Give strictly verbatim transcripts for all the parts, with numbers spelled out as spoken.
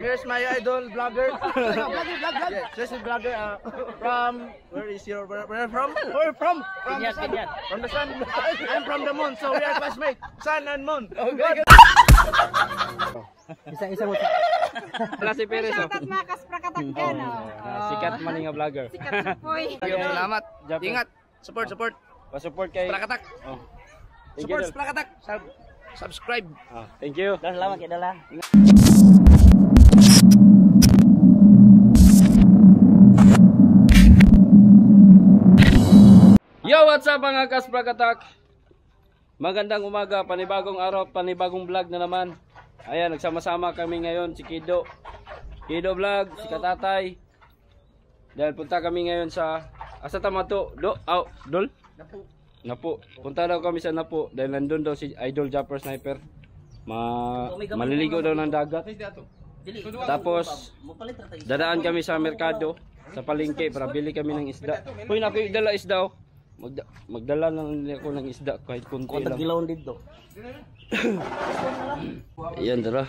here's my idol vlogger. Vlogger, vlog, vlog. Yes, this is vlogger uh, from where is your where, where from? Where from? From the sun. From the sun. I'm from the moon, so we are classmates. Sun and moon. Okay. Isa-isa mo. Wala si Perez. Shoutout mga kasprakatak dyan. Sikat man nga vlogger. Sikat si Poy. Salamat. Ingat. Support, support. Pa-support kay Sprakatak. Oh. Support Sprakatak. Subscribe. Ah, thank you. Salamat kay Dala. Yo, what's up mga kasprakatak? Magandang umaga, panibagong araw, panibagong vlog na naman. Ayan, nagsama-sama kami ngayon, si Kido Kido Vlog, si Katatay. Dahil punta kami ngayon sa asa tama to? Do, aw, dol? Napo. Napo. Punta daw kami sa Napo dahil nandun daw si Idol Japper Sniper. Ma maliligo daw ng dagat. Tapos dadaan kami sa merkado, sa palengke para bili kami ng isda. Hoy, naku, dala isda oh. Magda magdala lang ako ng isda kahit konti lang. Gilaw dito. Ayan, tara.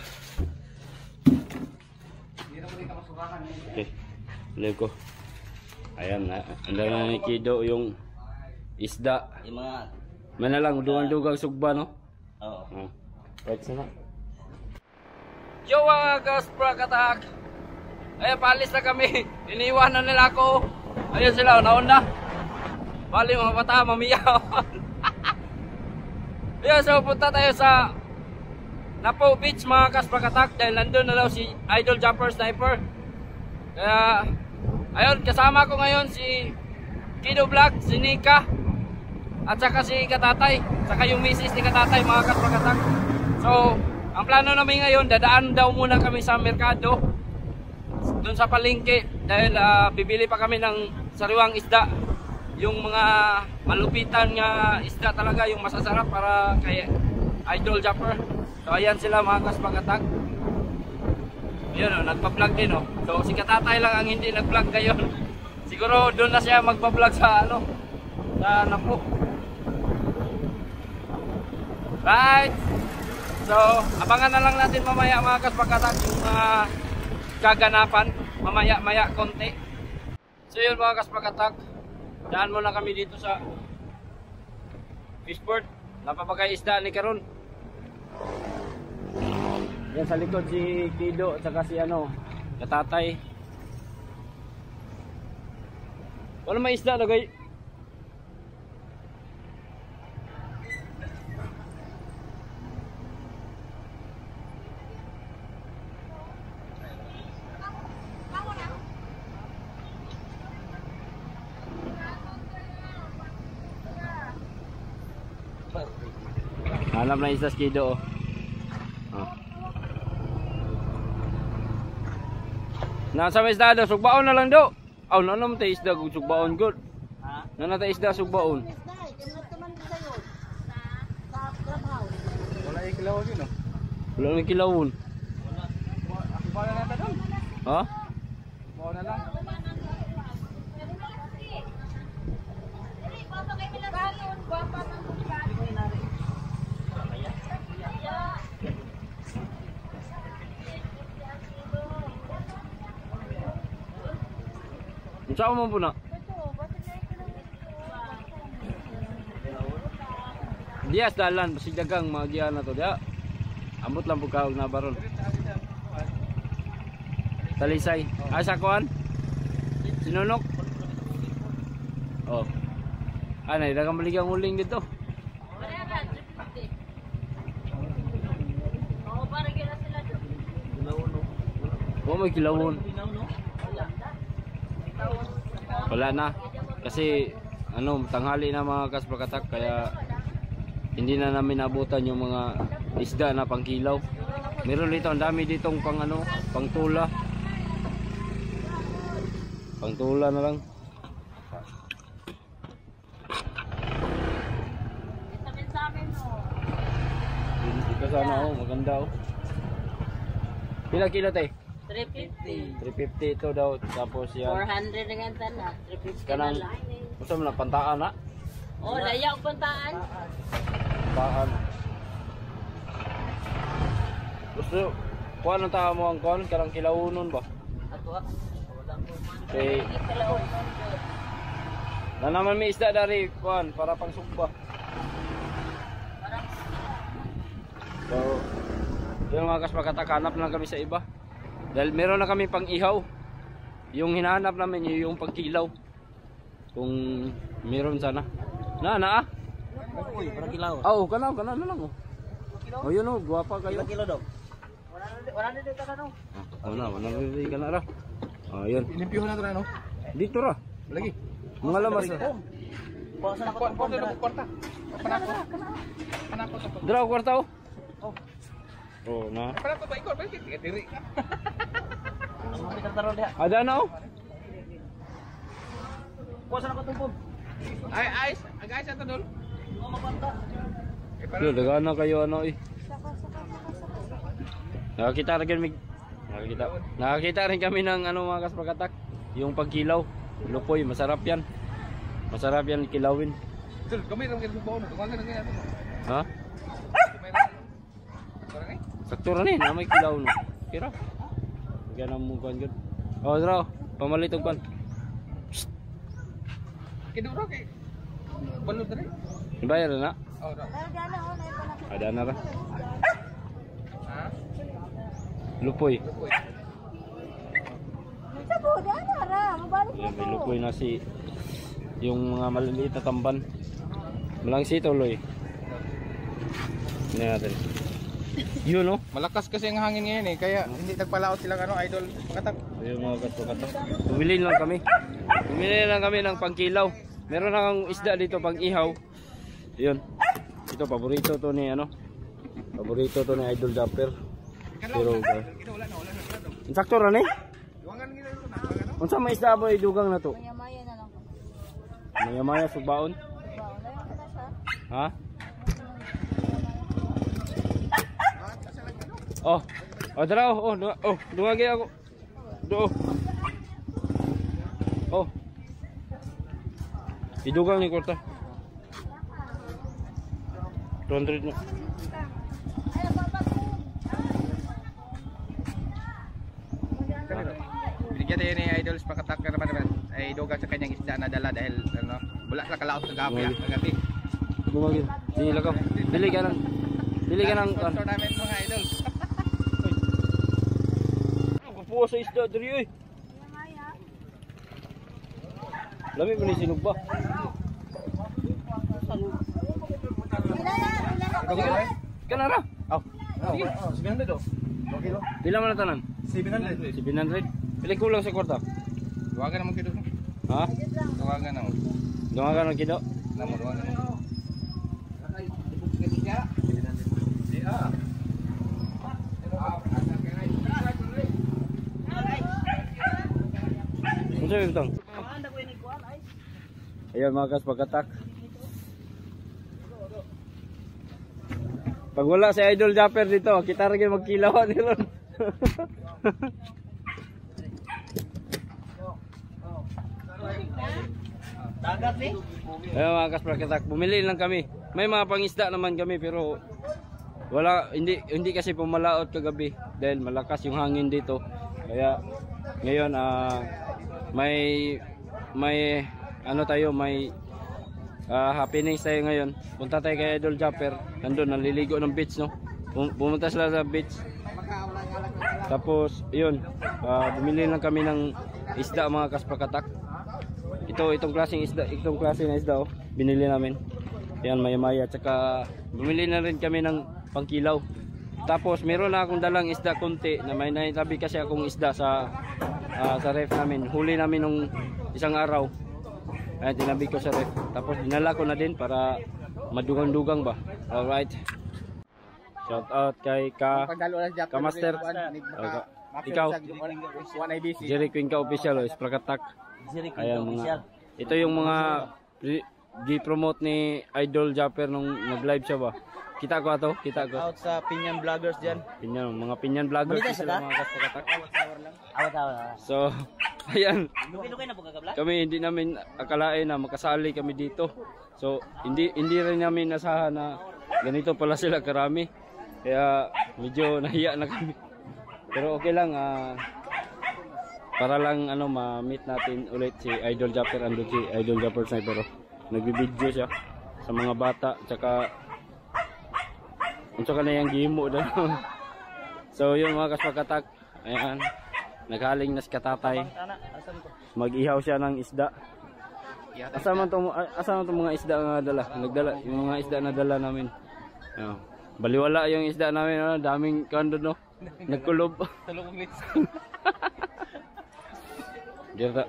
Okay, live ko. Ayan, anda na ni Kido yung isda. Yung mga Manalang, dugang-dugang sugba, no? Oo. Oh. Right, sana. Yo, mga kasprakatak! Ayan, paalis na kami. Iniwanan nila ako. Ayan sila, nauna. Bali mga bata, mamiyaw. Ayan, so punta tayo sa Napo Beach, mga kasprakatak. Dahil nandun na daw si Idol Japper Sniper. Kaya, ayun, kasama ko ngayon si Kido Vlog, si Nika, at saka si Katatay, saka yung misis ni Katatay, mga kasprakatak. So, ang plano namin ngayon, dadaan daw muna kami sa merkado, dun sa palengke, dahil uh, bibili pa kami ng sariwang isda, yung mga malupitan nga isda talaga, yung masasarap para kay Idol Japper. So, ayan sila mga kasprakatak. Yun o, nagpa-vlog din o. So si Katatay lang ang hindi nag-vlog ngayon. Siguro doon na siya magpa-vlog sa ano, sa Napo. Right. So abangan na lang natin mamaya mga kasprakatak yung mga uh, kaganapan. Mamaya-maya konti. So yun mga kasprakatak, daan muna kami dito sa fishport. Napapagay isda ni Karon. Yan sa likod si Kido at saka si ano, Katatay. Wala may isda lagay. Alam na isda si Kido oh. Oh. Nasa may isda daw, sugbaon na lang daw. Aw, na naman tayo isda, sugbaon good. Ha? Na na tayo isda, sugbaon. Wala yung kilawon yun oh. Wala yung kilawon. Wala na doon. Ha? Wala na lang. Saan mo po na? Dias dalan, basi dagang magiya na to dia. Ambot lang po kaog na baron. Talisay. Asa kuan? Sinunok. Oh. Anay dagang baligang uling dito. Oo, para gila sila doon. Oh, may kilawon. Wala na kasi ano, tanghali na mga kasprakatak, kaya hindi na namin abutan yung mga isda na pangkilaw. Meron dito, ang dami ditong pang ano, pangtula. Pangtula na lang. Ito sana oh, maganda oh. Pila kilo tay? three fifty. three fifty ito daw, tapos yan. four hundred dengan tanah. three fifty Kanang, na lang. gusto mo na pantaan na? Oh, daya ang puntaan. Pantaan. Gusto, kuan ang tao mo ang kon karang kilaunon ba? Ato ah. Wala ko man. Okay. Ikalaon. Na naman may isda dari kuan para pang sugba. So, yung mga kaspakatak, hanap lang kami sa iba. Dahil meron na kami pang ihaw. Yung hinahanap namin yung pang kilaw. Kung meron sana. Na, na ah. Uy, para kilaw. Oo, oh, kanaw, kanaw na lang oh. Oh, yun oh, guwapa kayo. Kilo daw. Wala na dito ka no. Oh, na, wala na rin ka na ra. Ah, yun. Inimpiyuhan na ito na, no? Dito ra. Lagi. Mga lamas na. Kuha na ko ng kwarta. Panako. Panako sa ko. Draw kwarta oh. Oh. Oh, na. Panako ba ikaw? Bakit tiga diri? Ang mga pinagtaro diha. Ada na oh. Kuha sa ko tumpog. Ay, ay, guys, ito dul. Oh, mapanta. Yo, daga na kayo ano eh. Nakakita rin kami. Nakakita. Nakakita rin kami ng ano mga kaspakatak. Yung pagkilaw. Lupoy, masarap yan. Masarap yan kilawin. Dul, kamay ra gyud baon. Tumagan na kaya. Ha? Kamay ra. Sorry. Sakto ra ni, na may kilaw no. Kira. Ganang mo kan gud. Oh, draw. Pamalit og kan. Kidura kay. Balod diri. Bayar na. Oh, ra. Ada na ra. Ha? Lupoy. Uy. Yan, may lupoy na si yung mga maliliit na tamban. Malangsi tuloy. Hindi natin. Yun no? Malakas kasi ang hangin ngayon eh, kaya hindi nagpalaot silang ano, idol pagkatak. Ayun mga kaspakatak. Bumili lang kami. Bumili lang kami ng pangkilaw. Meron na kang isda dito pang ihaw. Yun. Ito paborito to ni ano. Paborito to ni Idol Japper. Pero uh, Wala na, wala na, wala na. insakto ra ni. Duwangan gina ito na, ano? Unsa may isda ba idugang na to? Maya-maya na lang. Maya-maya subaon. Ha? Oh. Oh, dara oh, oh, dunga- oh, dungagi ako. Do. Oh. Idugang ni Korta. two hundred na. Binigyan tayo ni Idol pagkatak na naman naman ay dugang sa kanyang isda na dala dahil ano, wala sa kalaot ng gabi ah, kagabi. Dungagi. Dili lang. Dili ka nang Dili ka nang Sponsor namin mga idol. Kupuha sa isda diri oy. Lami mo ni sinugba. Kana ra. Oh. Oh, seven hundred oh. Okay lo. Pila man na tanan? seven hundred. seven hundred. Pila kulang sa kwarta? Duwagan naman kido. Ha? Duwagan naman. Dungagan ang kido. Namo duwagan naman. Unsa yung tang? Ayan mga kas pagkatak. Pag wala si Idol Japper dito, kita rin magkilaw ni Ron. Dagat eh. Ayan mga kas pagkatak, bumili lang kami. May mga pangisda naman kami pero wala, hindi hindi kasi pumalaot kagabi dahil malakas yung hangin dito. Kaya ngayon ah may may ano tayo, may uh, happenings tayo ngayon. Punta tayo kay Idol Japper. Nandun, naliligo ng beach, no? Pum pumunta sila sa beach. Tapos, yun, uh, bumili lang kami ng isda mga kaspakatak. Ito, itong klaseng isda, itong klase na isda, oh, binili namin. Yan, maya-maya. Tsaka, bumili na rin kami ng pangkilaw. Tapos, meron na akong dalang isda konti na may naitabi kasi akong isda sa uh, sa ref namin. Huli namin nung isang araw. Ay, tinabi ko sa ref. Tapos dinala ko na din para madugang-dugang ba. Alright. Shout out kay Ka Kamaster. Okay. Ikaw Jerry Queen ka official, oh, Sprakatak. Ayan mga. Ito yung mga gi-promote ni Idol Japper nung nag-live siya ba. Kita ko ato, kita ko. Out sa Pinyan vloggers diyan. Pinyan, mga Pinyan vloggers sila mga Sprakatak. Awat-awat. So, ayan. Lukay-lukay na po kagabla. Kami hindi namin akalain na makasali kami dito. So, hindi hindi rin namin nasahan na ganito pala sila karami. Kaya medyo nahiya na kami. Pero okay lang, ah, para lang ano ma-meet natin ulit si Idol Japper and si Idol Japper Sniper. Nagbi-video siya sa mga bata, tsaka unsa ka na yung gimo daw. So yun mga kaspakatak, ayan, naghaling na si Katatay. Mag-ihaw siya ng isda. Asa man tong asa man tong mga isda nga dala? Nagdala yung mga isda na dala namin. Ayan. Baliwala yung isda namin, ano, daming kando no. Nagkulob. Talong minutes. Dito.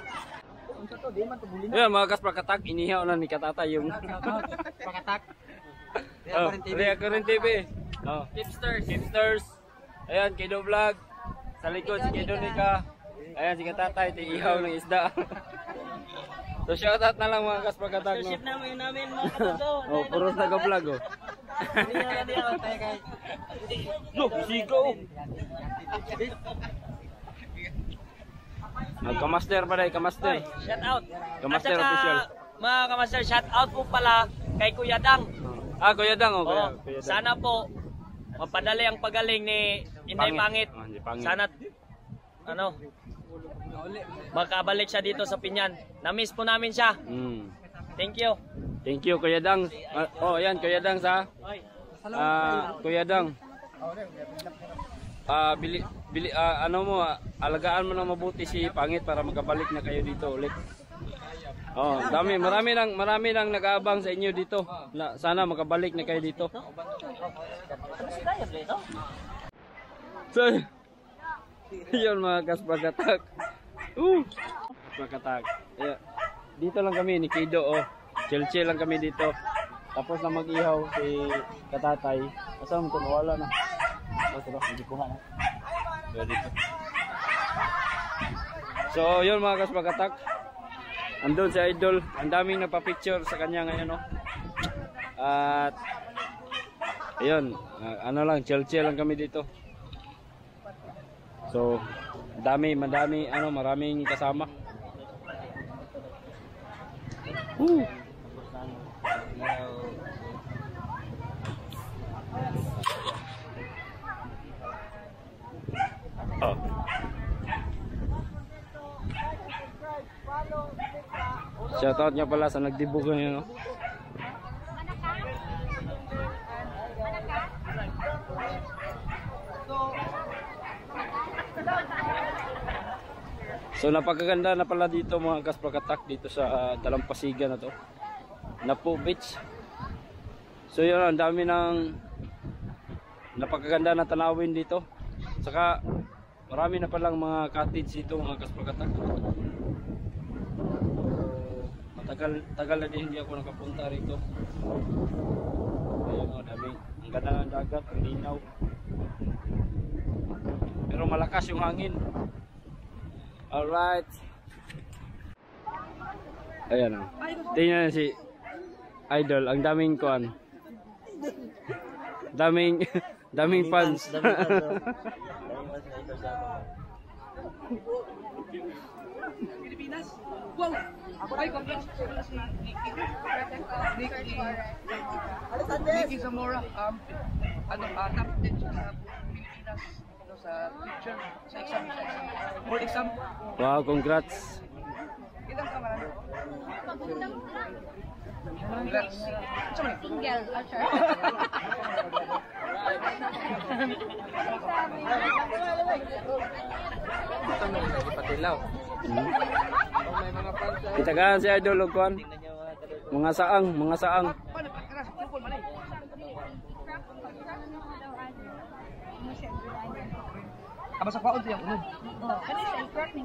Ayan mga kaspakatak, inihaw na ni Katatay yung Pakatak. Oh, Ria Current T V. Oh, Hipsters, Hipsters. Ayan, Kido Vlog. Sa likod si Kido Nika. Ayan si Katatay, ihaw ng isda. So shoutout na lang mga kaspakatak, no. Ship namin namin mga kapatid. Oh, puros taga-vlog oh. Hindi na hindi ako tayo kahit. Look, sigo. Nagka-master pa dahil, ka-master. Shout out. Kamaster At saka, official. Mga kamaster, shout out po pala kay Kuya Dang. Ah, Kuya Dang oh. Oo, Kuya Dang. sana po mapadali ang pagaling ni Inday Pangit. Oh, hindi pangit. Sana ano makabalik siya dito sa Pinyan. Na-miss po namin siya. Mm. Thank you. Thank you Kuya Dang. Ah, oh, ayan Kuya Dang sa. Ah, Kuya Dang. Ah, bili bili ah, ano mo, ah, alagaan mo na mabuti si Pangit para makabalik na kayo dito ulit. Oh, dami, marami nang marami nang nag-aabang sa inyo dito. Na, sana makabalik na kayo dito. So, yun mga kaspagatak. Uh, kaspagatak. Yeah. Dito lang kami ni Kido oh. Chill-chill lang kami dito. Tapos na mag-ihaw si Katatay. Asa mo to, wala na. Ito ba, hindi kuha na. Dito. So, yun mga kaspagatak. Andun si Idol, ang daming nagpa-picture sa kanya ngayon, no? At ayun, uh, ano lang, chill-chill lang kami dito. So, dami, madami, ano, maraming kasama. Woo! Oh. Shoutout niya pala sa nagdibugan niya, no? So napakaganda na pala dito mga kaspakatak dito sa uh, Dalampasigan na to. Napo Beach. So yun, ang dami ng napakaganda na tanawin dito. Saka marami na palang mga cottage dito mga kaspakatak. Tagal, tagal na din hindi ako nakapunta rito. Ayun o, dami. Ang ganda ng dagat, ang linaw. Pero malakas yung hangin. Alright. Ayan o. Tingnan si Idol, ang daming kuan. Daming, daming fans. Daming fans. Pilipinas. Wow! Ay, congrats si Nikki. Nikki. Nikki Zamora. Um, ano, uh, top ten siya sa Pilipinas. Ano, sa picture, sa exam, sa exam. For exam. Wow, congrats. Ilang ka marami? Congrats. Single, Archer. Patilaw. Kita kan si Idol og kuan. Mga saang, mga saang. Aba sa kwaon siya unod. Oh, kani sa i-crack ning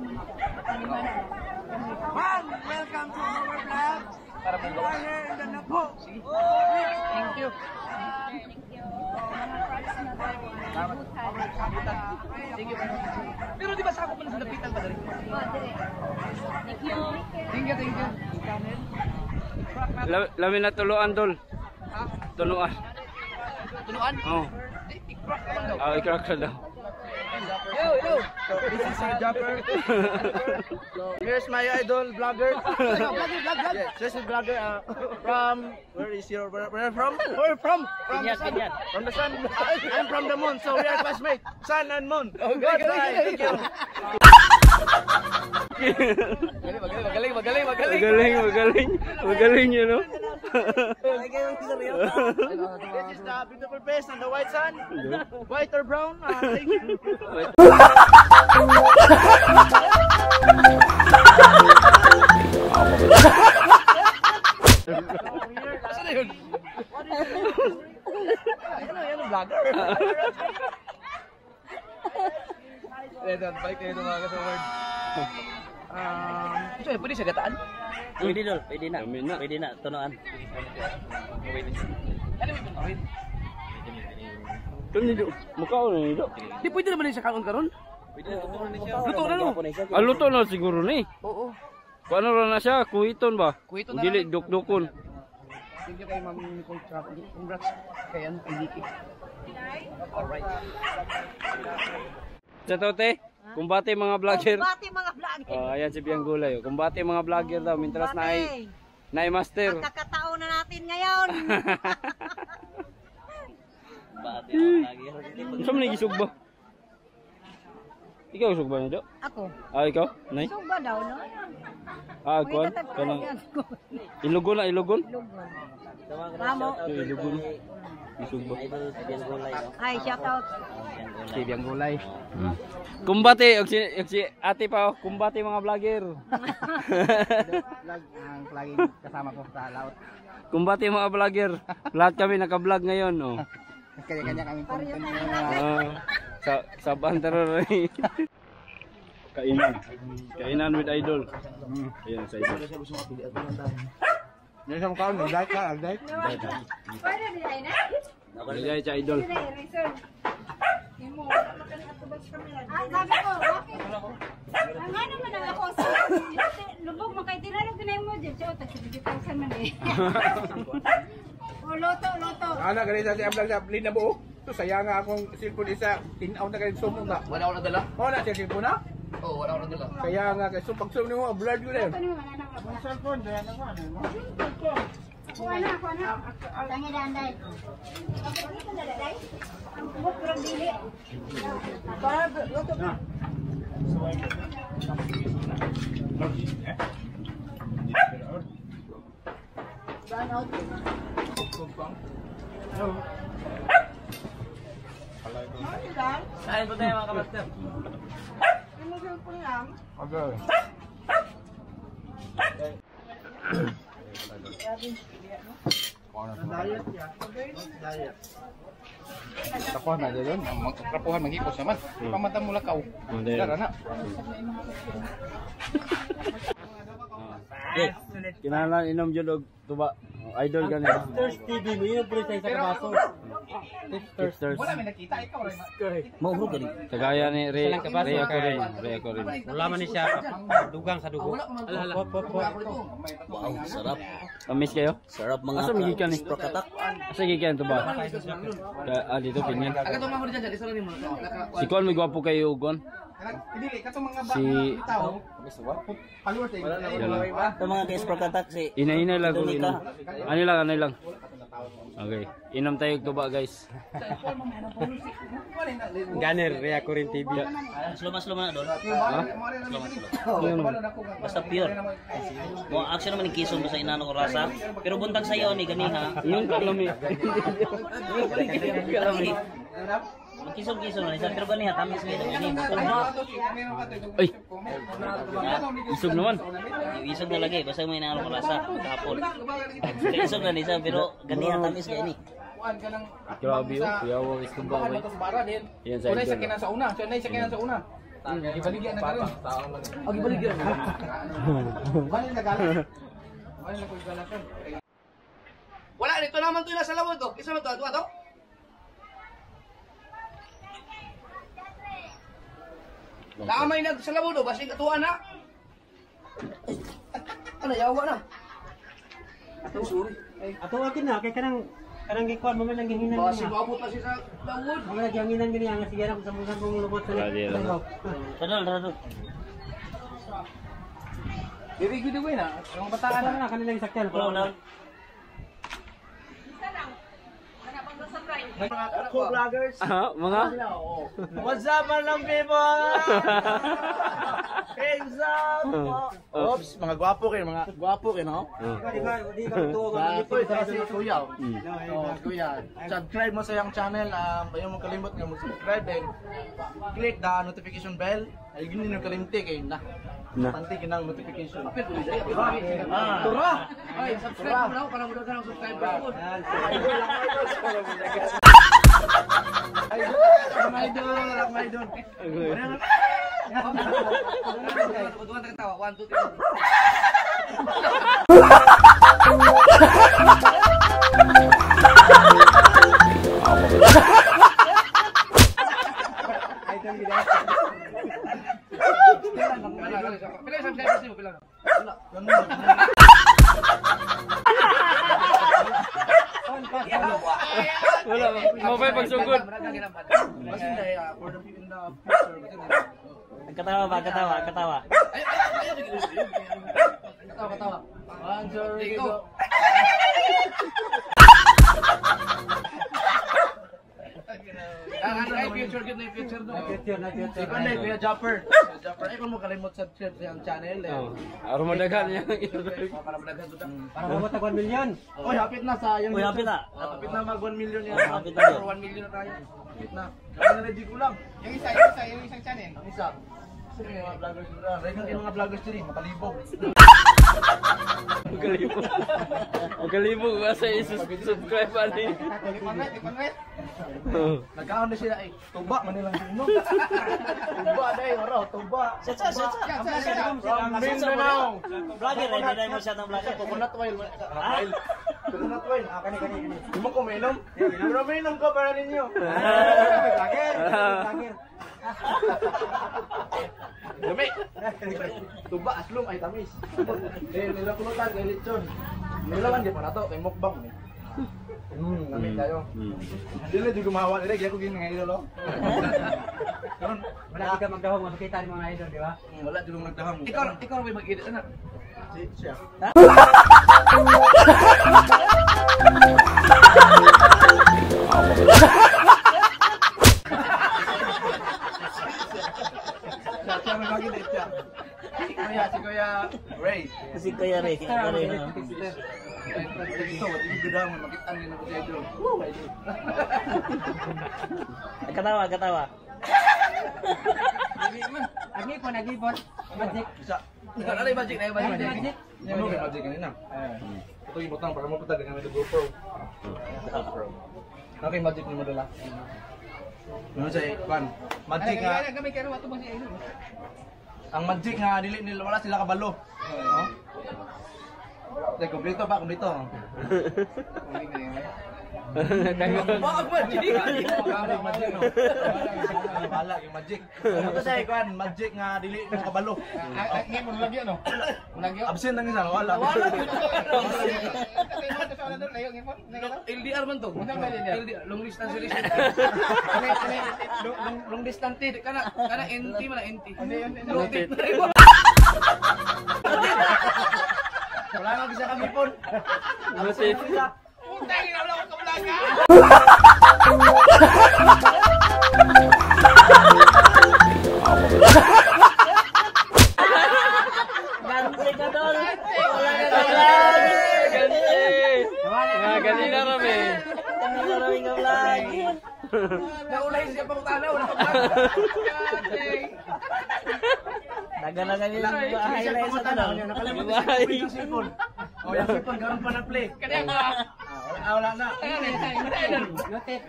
Ma'am, welcome to our vlog. Para po are here in the Napo. Thank you. Thank you. Pero di ba sa ako pa na sa lapitan pa dali? Thank you. Thank you, thank you. La- Lamin na tuluan dol. Ha? Tuluan. Tuluan? Oh. I-crack ka lang daw. Ah, ikrak ka daw. Yo, yo. So this is our Japper. So here's my idol vlogger. Vlogger, vlog, vlog. Yes, this is vlogger uh, from where is your where, where from? Where from? From the Pinyan, sun. Pinyan. From the sun. I'm from the moon, so we are classmates. Sun and moon. Okay, Goodbye. galing, Thank you. Magaling, magaling, magaling, magaling. Magaling, magaling. Magaling yun, no? This is the beautiful face and the white sun. White or brown? Uh, thank you. Saan na yun? Yan na, yan ang vlogger. Ito, balik kayo mga kasaward. Um, so, pwede siya gataan? Pwede dol, pwede na. Kami na. Pwede na, tunuan. Ano yung pagkawin? Ito nido. Mukha ko na nido. Di pwede naman siya kaon karon? Luto na no? Ah, luto na siguro ni. Oo. Kung ano na siya, kuhiton ba? Kuhiton na Dili, lang. duk-dukon. Thank you kay Ma'am Nicole Chapa. Congrats kay ano, kay Vicky. Alright. Sa tote, kumbate mga vlogger. Kumbati mga vlogger. Oh, ayan si Biang Gulay. Oh. Kumbate mga vlogger daw. Mintras na ay, na ay master. Pagkakataon na natin ngayon. Baati ang lagi. Saan mo nagisog ba? Ikaw usog ba niyo? Ako. Ah, ikaw? Nay? So ba daw, no? Ah, kuan? Kanang ilugon na, ilugon? Ramo. Yung ilugon. Isog ba? Idol, Biang Gulay. no? Ay, shout out. Si Biang Gulay. Kumbate, og si, og si ate pa, oh. Kumbate mga vlogger. Vlog ang vlogging kasama ko sa laut. Kumbate mga vlogger. Lahat kami naka-vlog ngayon, oh. Kanya-kanya kami content. Ah, sa sa bantaro rin. Kainan. Kainan with idol. Ayan sa idol. Yan sa mukha, nag-diet ka, nag-diet. Pwede din ay na? Ayan sa idol. Ah, sabi ko, bakit? Ang ano man ang ako sa lubog mo kay tinalo ginay mo dyan. So, tag-sixty thousand man eh. O, loto, loto. Ana ganito sa vlog sa plin na buo. So saya nga akong cellphone isa tinaw na kay sumong na. Wala ako nadala? Oh na sa cellphone na. Oo, wala ako nadala. Kaya nga kay sumag sum nimo vlog ko na. Ito naman, anak ko. Cellphone, dyan na ba? Kuha na, kuha na. Tangi danday. Dito na danday. Ang kubot ko rin dili. Para, loto ka. Run out. Kain po tayo mga kamaster. Okay. Diet ya. Diet. Kapuhan na doon. Kapuhan magikos naman. Pamata mo lakaw. Dara na. Eh, kinahanglan inom jud og tuba. Idol gani. T V mo yun, pre, sa kabaso. Tipsters. Wala may nakita ikaw ray. Mauhog ka rin. Kagaya ni Ray, Ray ako rin. Ray ako rin. Wala man ni siya. Dugang sa dugo. Ala, ala. Wow, sarap. Amis kayo? Sarap mga Asa may gikan ni? katak. Asa gikan to ba? Ka- Ah, dito pinyan. Agad mo ako dyan, dyan. Isa lang mo. Si Kon may gwapo kayo ugon. Dili kato mga Si tao. Followers ay. Ito mga guys, prakatak si ina-ina lang kung inom. Ano lang, ano lang. Okay, inom tayo og tuba guys. Ganer, Ray ako rin T V. Sluma-sluma na doon. Ha? Basta pure. Mo action naman ni Kison sa inano ko rasa. Pero buntag sa iyo ni gani ha. Yung kalami. Kalami. Kison-kison na isa pero gani ha tamis mi gani. Ay. Isog naman. Isog na lagi basta mo inano ko rasa kahapon. Kaya isog na isa pero gani ha tamis gani. Grabe oh, kuyawa is kung ba may. Yan sa Unay sa idol. kinan sa una. Siya nay sa kinan sa una. Ibaligyan na karon. Ang ibaligyan. Balik na galang. Balik na ko galakan. Wala, dito naman to na sa lawod to. Isa mo to, ato, ato. Naamay na sa lawod, basing katuan na. Ano, yawa na. Ato, sorry. Ato akin na kay kanang Kanang gikuan mo man ang gihinan Basi niya. maabot na siya sa lawod. Mo lagi ang gihinan gini ang sige ra sa mga kung lubot sa. Padol, padol. Diri gud na. Ang bataan Ano na kanilang sakyan Wala na. Ako vloggers. Ah, mga What's up, mga people? Hands up! Oops, mga gwapo kayo, mga gwapo kayo, no? Di ba di ka tuwa ka Sa ni ito, ito si Kuya. Oh, Kuya. Subscribe mo sa iyong channel. Um, ayaw mo kalimot nga mag-subscribe and click the notification bell. Ay, gini nyo kalimti kayo na. Na. Panti kinang notification. Ah. Tura! Ay, subscribe mo na ako para mo daw ng subscriber ko. Ramay doon, ramay doon. Tuwan ta tawa. one two three. Pila subscribers mo pila? wala mo pa pagsugod. Kasi dahil uh, for the people in the future, Katawa ba? Katawa, katawa. katawa, katawa. One, two, three, go. Ay, future good na future no. future na future. Ikaw na, Kuya Jopper. Kuya Jopper, ay kung mo kalimot subscribe sa iyong channel. Eh. Oh, aro madagan niya. Para malagyan ito. Para mo ta one million. Oy, hapit na sa iyong Uy, hapit na. Hapit na mag one million yan. Oh, hapit na yun. one million na tayo. Hapit na. Kaya na ready ko lang. Yung isa, yung isa, yung isang channel. Ang isa. Kasi may mga vloggers dito. Regan kayo mga vloggers dito. Matalibog. Magalibog. Magalibog kasi i-subscribe ani. Ipanret, ipanret. Nagkaon na sila ay tuba man nilang sino. Tuba dai oro, tuba. Setsa, setsa. From Mindanao. Vlogger, eh, hindi mo siya ng vlogger. Coconut oil. Oil. Coconut oil. Ah, kani kani kani. Di mo ko mainom? Pero mainom ko para ninyo. Lagir. Lagir. Dumi. Tuba aslum ay tamis. Eh nila kulutan kay lechon. Nila man di pa nato kay mukbang ni. Hmm, namin tayo. Dili di gumawa nila kaya ko gini nga idol. Karon Wala di ka magdahong makita ni mga idol, di ba? wala di mo nagdahang. Ikaw ikaw may mag-edit ana. Si siya. Siya may mag-edit siya. Si Kuya, si Kuya Ray. Kasi kaya rin, kaya rin. no? Ito, wati yung bidang mo, makita nyo na ko siya idol. Woo, idol. Katawa, katawa. Agipon, agipon. Magic. Bisa. Ano yung magic na yung magic? Magic. Ano yung magic kanina? Ito yung butang, para mo putag kami ito GoPro. GoPro. Ano yung magic ni mo dala? Ano siya, Juan? Magic nga. Kami kaya wato mo siya idol. Ang magic nga, dili nila wala sila kabalo. No? Dahil kumplito pa, kumplito. Bakit magic? Yung magic, no? Bala, yung magic. Ano siya, Juan? Magic nga, dili nila kabalo. Ngayon mo lagyan, no? Lagyan. Absent lang isa, wala. L D R man to. L D R, long distance relationship. Long long distance ti kana kana N T man N T. Noted. Wala nga bisa kami po. Noted. Ganti ka doon. Nga ganina rami. Kami na rin ang vlog. Naulay siya pang tanaw na pag. Nagalagan yung highlight sa tanong. Nakalimutan siya Bye. yung sipon. O yung sipon, karoon pa na-play. Kaya nga. Ah, wala na. Noted.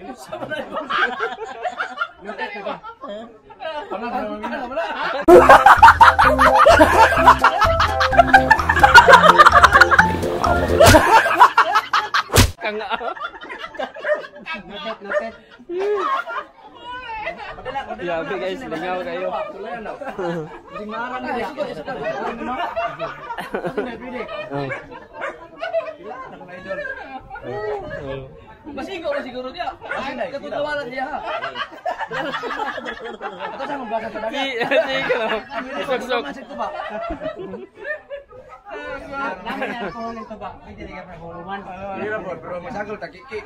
Pangat na mamina. Wala. Kanga. Noted, noted. Grabe guys, lingaw kayo. Tulayan daw. Lingaran na siya. Kasi may pili. Oh. Ako na idol. Oh. Masigaw na siguro dia. Katutulawalan niya ha. Ito sa mong baga sa dagat. Sige lang. Isok-sok. Namin na alcohol ito ba? Pwede rin ka pa huluman. Hindi na po, pero masagol takiki.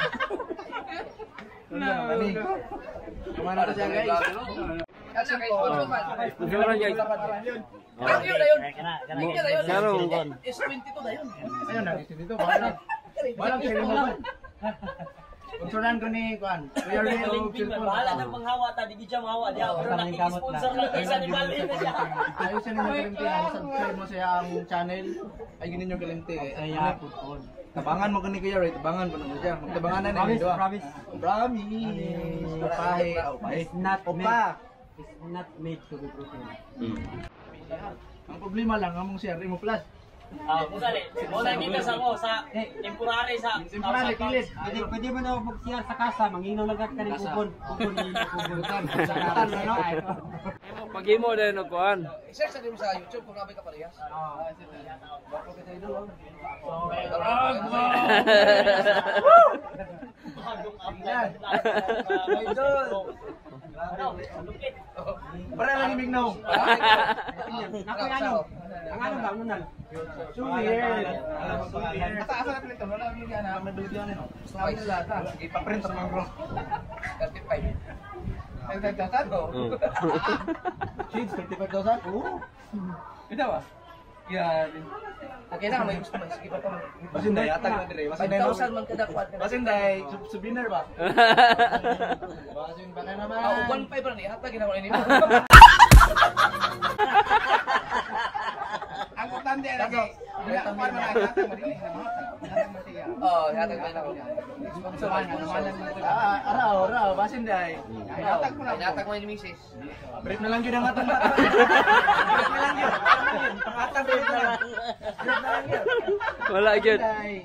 Kumana to siya guys. Kasi kay Sullivan. Susuran guys. Ano yun na yun? Kana Yun na yun. Sarong. S twenty-two na yun. Ayun na, dito balang. Balang sila mo ba? Sponsoran ko ni Kuan. Kuya Ray o Philpon. bahala nang manghawa ta, di siya mahawa diha. Pero Kaming kamot naki-sponsor na. na kaysa ni Bali na siya. Ayos sa ninyo kalimti, ang subscribe mo sa ang channel. Ay ginin nyo kalimti. Kaya putol. Tabangan mo kani Kuya Ray, tabangan mo na siya. Magtabangan na Promise, ninyo. promise. Promise. Pahe. Pahe. It's not Opa. made. It's not made to be broken. Ang problema lang, among siya, Remo Plus. Ah, kusali. Muna kita sa mo sa temporary sa Temporary, kilis. Pwede, pwede mo na mag-C R sa kasa, manginaw lang ka ng kupon. Kupon, kupon. Sa katan, ano? Pag-imo din og kuan. I-search sa din sa YouTube kung nabay ka parehas. Para lang ibig na. Ako yung ano? Ang ano ba? Ano na? Suwir. Mataas na pinito. Wala yung yan. Madulog yan. Sabi nila ata. Ipaprint sa mga bro. thirty-five. Ay, thirty-five thousand? Oh. Sheets, thirty-five thousand? Oo. Ito ba? Yan. Okay na, may gusto mo. Sige pa pa. Basinday, atag na dire. Basinday five no? thousand man kada kwad. Basinday, sub- souvenir ba? Basin ba na naman? Ah, one five ra ni hatag ginawa ni mo. Ang kutande na ko. Kaya pa man ang atag mo dire. Oh, hatag man ako. Sponsor man naman. Ah, araw, araw, basinday. Atag mo na. Hatag mo ni Missus. Brief na lang yun ang atag. Brief na lang yun. Atag brief na lang. Brief na lang yun. Wala gyud.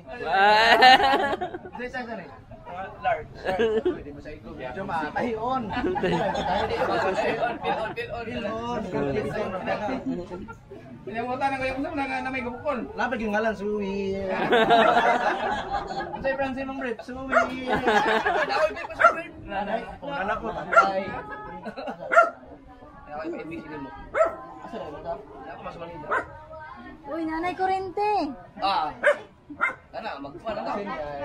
Isa isa isa large. Pwede mo sa iko. Medyo matahion. Bill on, bill on. Pinamutan na ko yung na, na may gupon. Lapag yung ngalan, Suwi. Ang sa'yo, Francine, mong brief, Suwi. Dawal ba pa sa word? Nanay, kung anak ko, tatay. Kaya kayo i-visit mo. Asa na ito? Ako mas manila. Uy, nanay kurente. Ah. Ana, magkuha na ka.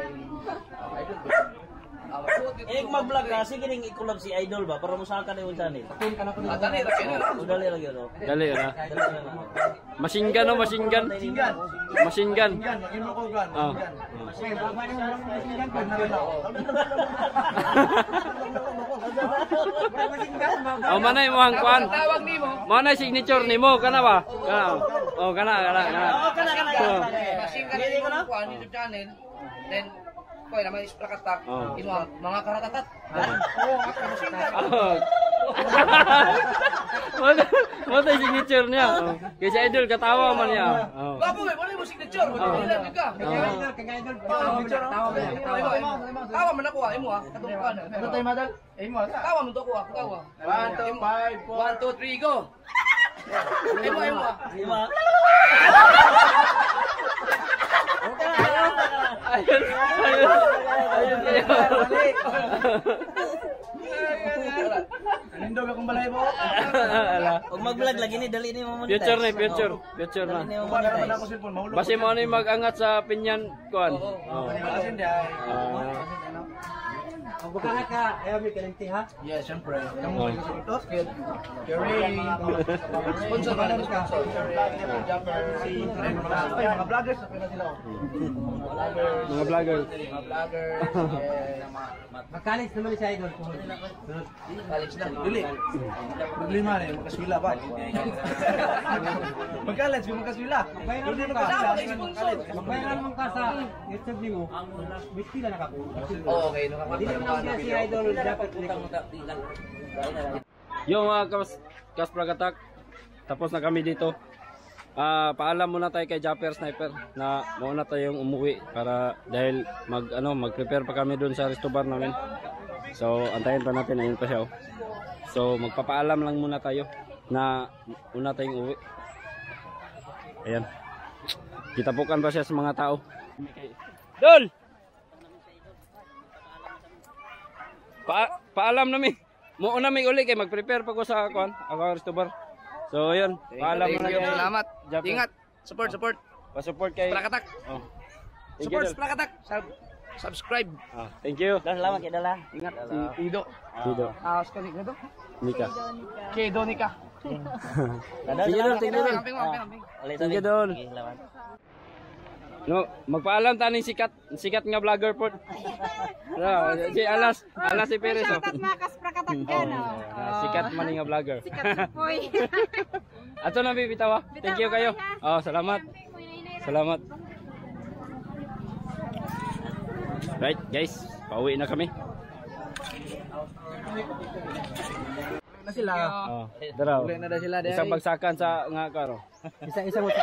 Ah, magsuot dito. Eh, mag-vlog ka, sige ning i-collab si Idol ba para musaka na yung channel. Ah, dali, dali na. O dali lang yun, oh. Dali na. Dali lang. Machine gun no, machine gun. Singgan. Machine gun. Singgan, maging mo ko gan. Oh. Okay, baba niyo lang ang masinggan ko. Oh, manay mo ang kuan. Tawag ni mo. Manay signature nimo kana ba? Kana. Oh, kana kana kana. Oh, kana kana Oh. Masing ka na yung kuha YouTube channel. Then, koy naman is plakatak. Oh. Ino mga karatatat. Oh. Wala, wala yung signature niya. Oh. Kaya si Idol katawa man niya. Oh. Bago eh, wala mo signature. Wala lang ka. Idol, kang idol. Oh, Tawa mo, tawa. Tawa man ako ah, imo ah. Katong kuan. Ano tayo, madal? Eh mo, sa? Tawa man to ako ah, tawa. One, two, five, four. One, two, three, go. Imo, imo ah. Di ba? Ayun. Ayun. Ayun kayo. Nindog akong balay po. Ala. Huwag mag-vlog lagi ni, dali ni mo monetize. Future na, future. Future Dali na. ni mo Kuha na naman ako monetize. cellphone, mahulog. Basi mo ano yung mag-angat sa pinyan, kuan. Oh. Basin day. Ang bukangat ka, ayaw may kalimti ha? Yes, syempre. Kamu kayo sa ito, skid. Kerry. Sponsor ba naman ka? Jumper. Ay, mga vloggers. Sabi na sila. Mga vlogger. Mga vloggers. Magkalis naman si idol. Alex na. Dili. Problema na yung makaswila ba? Magkalit, yung makaswila. Magbayaran Hindi mo ka. makaswila. Magbayaran mo ka sa YouTube ni mo. Whisky na nakapunta. Oh, okay, Hindi nakakatawa. naman siya si idol. Dapat Yung mga kas kaspragatak, tapos na kami dito. Ah, paalam muna tayo kay Japper Sniper na mauna tayong umuwi para dahil mag ano mag-prepare pa kami doon sa resto bar namin. So, antayin pa natin, ayun pa siya. Oh. So, magpapaalam lang muna tayo na una tayong uwi. Ayan. Kitapukan pa siya sa mga tao. Dol! Pa paalam na mi. Mo na mi uli kay mag-prepare pa ko sa kuan, ako Cristobal. So yun, paalam na Thank you, kay salamat. Japper. Ingat. Support, support. Pa-support kay Prakatak. Oh. Thank Support you, sa Prakatak. Sub- Subscribe. Ah, thank you. Salamat kay dala. Ingat si Ido. Dido. Ah, uh, na to. Nika. Kay Donica. Sige dol, sige dol. Kamping, kamping, kamping. Thank you, Dol. Sige, salamat. No, magpaalam tani sikat, sikat nga vlogger po. No, si Alas, Alas si Perez. Oh. Shoutout mga kasprakatak dyan, oh. Ah, sikat man nga vlogger. Sikat na poy. Ato na bibitawa. Thank you kayo. Oh, salamat. Salamat. Right, guys. Pauwi na kami. Na sila. Oh, daraw. Uli na daw sila dai. Isang bagsakan sa nga karo. Isa-isa mo.